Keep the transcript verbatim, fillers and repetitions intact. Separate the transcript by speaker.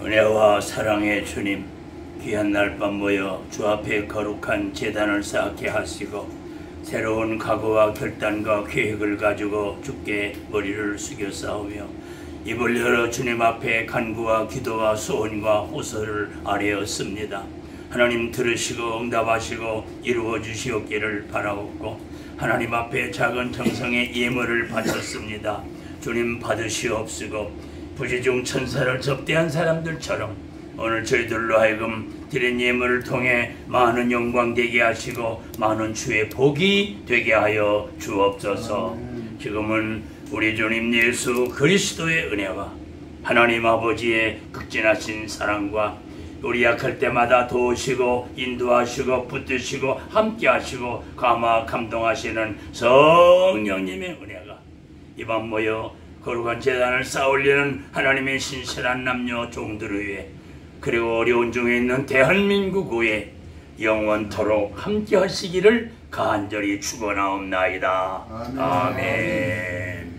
Speaker 1: 은혜와 사랑의 주님, 귀한 날 밤 모여 주 앞에 거룩한 제단을 쌓게 하시고 새로운 각오와 결단과 계획을 가지고 주께 머리를 숙여 싸우며 입을 열어 주님 앞에 간구와 기도와 소원과 호소를 아뢰었습니다. 하나님 들으시고 응답하시고 이루어 주시옵기를 바라옵고 하나님 앞에 작은 정성의 예물을 바쳤습니다. 주님 받으시옵시고 부지중 천사를 접대한 사람들처럼 오늘 저희들로 하여금 드린 예물을 통해 많은 영광 되게 하시고 많은 주의 복이 되게 하여 주옵소서. 지금은 우리 주님 예수 그리스도의 은혜와 하나님 아버지의 극진하신 사랑과 우리 약할 때마다 도우시고 인도하시고 붙드시고 함께하시고 감화 감동하시는 성령님의 은혜가 이 밤 모여 거룩한 제단을 쌓아올리는 하나님의 신실한 남녀 종들을 위해 그리고 어려운 중에 있는 대한민국 위에 영원토록 함께 하시기를 간절히 축원하옵나이다. 아멘. 아멘.